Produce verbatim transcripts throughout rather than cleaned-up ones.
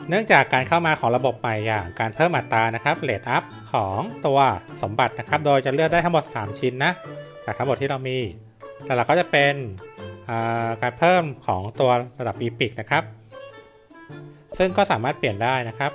เนื่องจากการเข้ามาของระบบใหม่อย่างการเพิ่มอัตรานะครับเรทอัพของตัวสมบัตินะครับโดยจะเลือกได้ทั้งหมดสามชิ้นนะจากทั้งหมดที่เรามีแต่เราก็จะเป็นการเพิ่มของตัวระดับอีพิกนะครับซึ่งก็สามารถเปลี่ยนได้นะครับ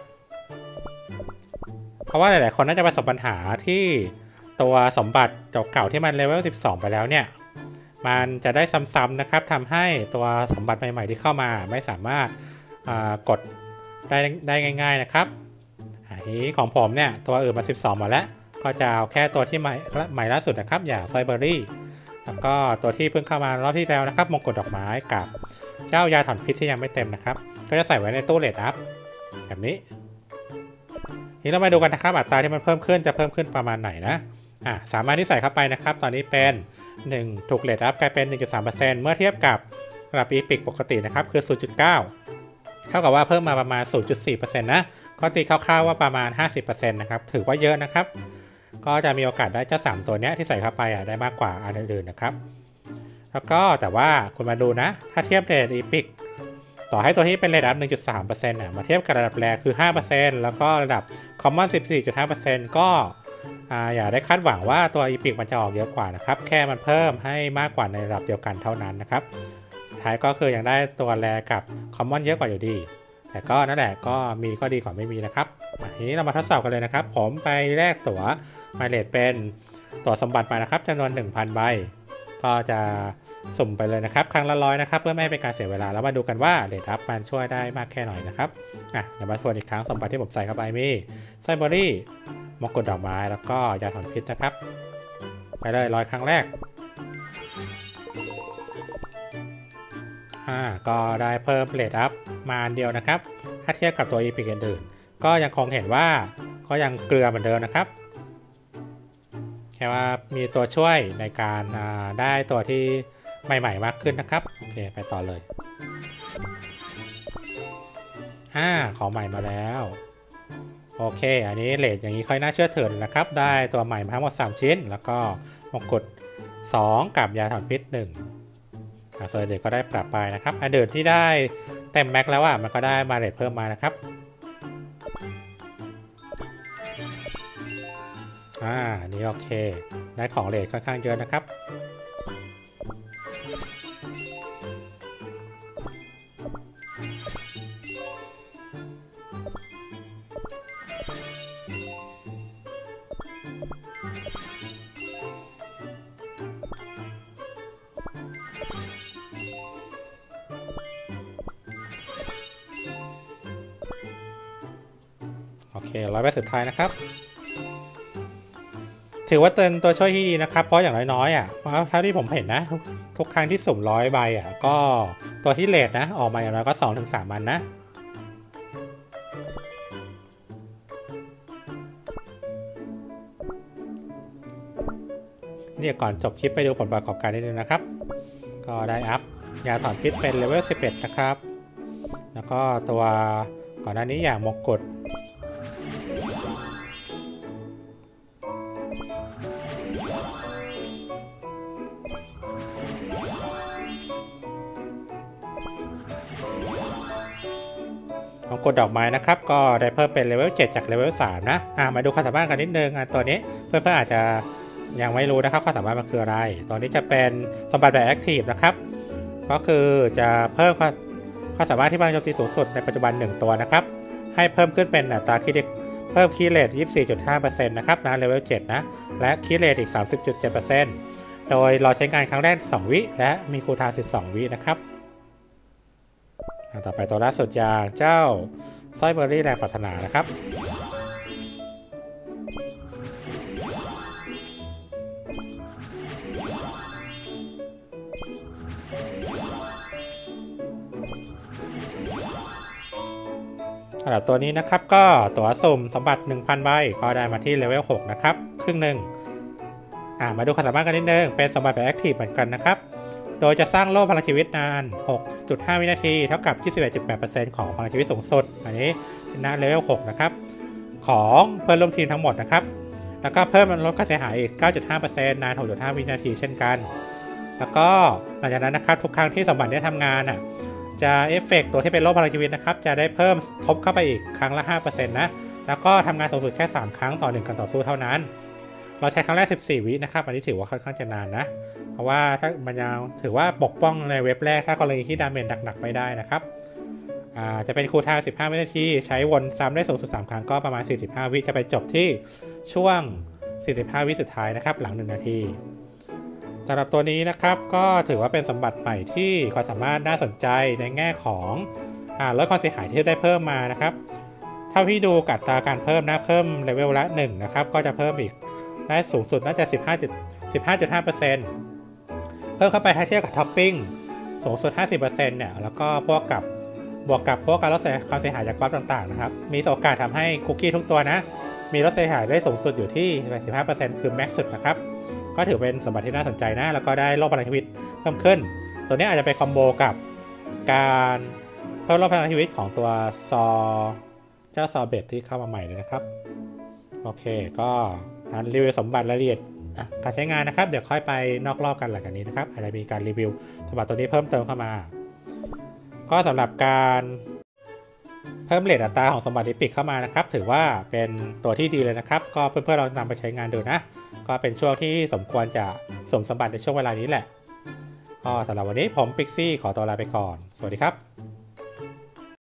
เพราะว่าหลายๆคนน่าจะประสบปัญหาที่ตัวสมบัติเก่าๆที่มันเลเวลสิบสองไปแล้วเนี่ยมันจะได้ซ้ำๆนะครับทำให้ตัวสมบัติใหม่ๆที่เข้ามาไม่สามารถกดได้ได้ง่ายๆนะครับอันนี้ของผมเนี่ยตัวอื่นมาสิบสองมาแล้วก็จะเอาแค่ตัวที่ใหม่ใหม่ล่าสุดนะครับอย่างไซเบอรี่แล้วก็ตัวที่เพิ่งเข้ามารอบที่แล้วนะครับมงกุฎดอกไม้กับเจ้ายาถอนพิษที่ยังไม่เต็มนะครับก็จะใส่ไว้ในตู้เลดอัพแบบนี้ทีนี้เรามาดูกันนะครับอัตราที่มันเพิ่มขึ้นจะเพิ่มขึ้นประมาณไหนนะอ่ะสามารถที่ใส่เข้าไปนะครับตอนนี้เป็นหนึ่งถูกเลดอัพกลายเป็น หนึ่งจุดสามเปอร์เซ็นต์ เมื่อเทียบกับระดับอีพิกปกตินะครับคือ ศูนย์จุดเก้า เท่ากับว่าเพิ่มมาประมาณ ศูนย์จุดสี่เปอร์เซ็นต์ นะก็ตีคร่าวๆว่าประมาณ ห้าสิบเปอร์เซ็นต์ นะครับถือว่าเยอะนะครับก็จะมีโอกาสได้เจ้าสามตัวนี้ที่ใส่เข้าไปอ่ะได้มากกว่าอันอื่นๆนะครับแล้วก็แต่ว่าคุณมาดูนะถ้าเทียบเรทอีพิกต่อให้ตัวที่เป็นเรทอัพ หนึ่งจุดสามเปอร์เซ็นต์ น่ะมาเทียบกับระดับแรคือ ห้าเปอร์เซ็นต์ แล้วก็ระดับ Common สิบสี่จุดห้าเปอร์เซ็นต์ ก็อ่าอย่าได้คาดหวังว่าตัวอีพิกมันจะออกเยอะกว่านะครับแค่มันเพิ่มให้มากกว่าในระดับเดียวกันเท่านั้นนะครับท้ายก็คือยังได้ตัวแรกับ Common เยอะกว่าอยู่ดีแต่ก็นั่นแหละก็มีก็ดีกว่าไม่มีนะครับทีนี้เรามาทดสอบกันเลยนะครับผมไปแลกตั๋วไมเลทเป็นตั๋วสมบัติมานะครับจำนวน หนึ่งพัน ใบก็จะสุ่มไปเลยนะครับครั้งละร้อยนะครับเพื่อไม่ให้เป็นการเสียเวลาแล้วมาดูกันว่าเรทอัพมันช่วยได้มากแค่ไหนนะครับอ่ะเดี๋ยวมาทวนอีกครั้งสมบัติที่ผมใส่เข้าไปมีไซเบอรี่มงกุฎดอกไม้แล้วก็ยาถอนพิษนะครับไปเลยร้อยครั้งแรกอ่าก็ได้เพิ่มเรทอัพมาอันเดียวนะครับถ้าเทียบกับตัวอีพิกอื่นๆก็ยังคงเห็นว่าก็ยังเกลือเหมือนเดิมนะครับแค่ว่ามีตัวช่วยในการได้ตัวที่ใหม่ๆมากขึ้นนะครับโอเคไปต่อเลยอ่าของใหม่มาแล้วโอเคอันนี้เรทอย่างนี้ค่อยน่าเชื่อถือนะครับได้ตัวใหม่มาทั้งหมดสามชิ้นแล้วก็มงกุฎสองกับยาถอนพิษหนึ่งโซนเด็กก็ได้ปรับไปนะครับอันเดิมที่ได้เต็มแม็กแล้วอ่ะมันก็ได้มาเรทเพิ่มมานะครับอ่านี่โอเคได้ของเรทค่อนข้างเยอะนะครับโอเคร้อยใบสุดท้ายนะครับถือว่าเป็นตัวช่วยที่ดีนะครับเพราะอย่างน้อยๆอ่ะเท่าที่ผมเห็นนะทุกทุกครั้งที่สุ่มร้อยใบอ่ะก็ตัวที่เรทนะออกมาอย่างน้อยก็ สองถึงสาม อันนะเนี่ยก่อนจบคลิปไปดูผลประกอบการนิดนึงนะครับก็ได้อัพยาถอนพิษเป็นเลเวลสิบเอ็ดนะครับแล้วก็ตัวก่อนหน้านี้อย่างมงกุฎมงกุฎดอกไม้นะครับก็ได้เพิ่มเป็นเลเวลเจ็ดจากเลเวลสามนะอ่ามาดูความสามารถกันนิดนึงอ่ะตัวนี้เพื่อนๆอาจจะยังไม่รู้นะครับความสามารถมันคืออะไรตอนนี้จะเป็นสมบัติแบบแอคทีฟนะครับก็คือจะเพิ่มความสามารถที่พลังโจมตีสูงสุดในปัจจุบันหนึ่งตัวนะครับให้เพิ่มขึ้นเป็นอัตราคิดเพิ่มคีย์เรท ยี่สิบสี่จุดห้าเปอร์เซ็นต์ นะครับนะเลเวลเจ็ดนะและคีย์เรทอีก สามสิบจุดเจ็ดเปอร์เซ็นต์ โดยรอใช้งานครั้งแรกสองวิและมีคูลไทม์สิบสองวินะครับต่อไปตัวล่าสุดอย่างเจ้าสร้อยเบอร์รี่แรงปรารถนานะครับสำหรับตัวนี้นะครับก็ตัวสุ่มสมบัติ หนึ่งพัน ใบก็ได้มาที่เลเวลหกนะครับครึ่งหนึ่งอ่ามาดูความสามารถกันนิดนึงเป็นสมบัติแบบแอคทีฟเหมือนกันนะครับโดยจะสร้างโล่พลังชีวิตนาน หกจุดห้า วินาทีเท่ากับ ยี่สิบเอ็ดจุดแปดเปอร์เซ็นต์ ของพลังชีวิตสูงสุดอันนี้เป็นหน้าเลเวลหกนะครับของเพื่อนร่วมทีมทั้งหมดนะครับแล้วก็เพิ่มลดค่าเสียหายอีก เก้าจุดห้าเปอร์เซ็นต์ นาน หกจุดห้า วินาทีเช่นกันแล้วก็หลังจากนั้นนะครับทุกครั้งที่สมบัติได้ทำงานอ่ะจะเอฟเฟกต์ตัวที่เป็นโล่พลังชีวิตนะครับจะได้เพิ่มทบเข้าไปอีกครั้งละ ห้าเปอร์เซ็นต์ นะแล้วก็ทำงานสูงสุดแค่สามครั้งต่อหนึ่งการต่อสู้เท่านั้นเราใช้ครั้งแรกสิบสี่วินะครับอันนี้ถือว่าค่อนข้างจะนานนะเพราะว่าถ้ามันยังถือว่าปกป้องในเว็บแรกถ้ากรณีที่ดาเมจหนักๆไปได้นะครับอ่าจะเป็นคูลไทม์สิบห้าวินาทีใช้วนซ้ำได้สูงสุดสามครั้งก็ประมาณสี่สิบห้าวิจะไปจบที่ช่วงสี่สิบห้าวิสุดท้ายนะครับหลังหนึ่งนาทีสำหรับตัวนี้นะครับก็ถือว่าเป็นสมบัติใหม่ที่ความสามารถน่าสนใจในแง่ของอ่าลดความเสียหายที่ได้เพิ่มมานะครับเท่าที่ดูกัดตาการเพิ่มนะเพิ่มเลเวลละหนึ่งนะครับก็จะเพิ่มอีกได้สูงสุดน่าจะ สิบห้าจุดห้าจุดห้าเปอร์เซ็นต์ เพิ่มเข้าไปถ้าเทียบกับท็อปปิ้งสูงสุด ห้าสิบเปอร์เซ็นต์ เนี่ยแล้วก็พวกกับบวกกับพวกการลดความเสียหายจากบัฟต่างๆนะครับมีโอกาสทำให้คุกกี้ทุกตัวนะมีลดเสียหายได้สูงสุดอยู่ที่ แปดสิบห้าเปอร์เซ็นต์ คือแม็กซ์สุดนะครับก็ถือเป็นสมบัติที่น่าสนใจนะแล้วก็ได้โล่พลังชีวิตเพิ่มขึ้นตัวนี้อาจจะไปคอมโบกับการเพิ่มโล่พลังชีวิตของตัวซอเจ้าซอเบตที่เข้ามาใหม่เลยนะครับโอเคก็การรีวิวสมบัติรายละเอียดการใช้งานนะครับเดี๋ยวค่อยไปนอกรอบกันหลังจากนี้นะครับอาจจะมีการรีวิวสมบัติตัวนี้เพิ่มเติมเข้ามาก็สำหรับการเพิ่มเรทอัตราของสมบัติลิปิกเข้ามานะครับถือว่าเป็นตัวที่ดีเลยนะครับก็เพื่อนๆเรานำไปใช้งานดูนะก็เป็นช่วงที่สมควรจะสวมสมบัติในช่วงเวลานี้แหละก็สำหรับวันนี้ผมปิกซี่ขอตัวลาไปก่อนสวัสดีครับ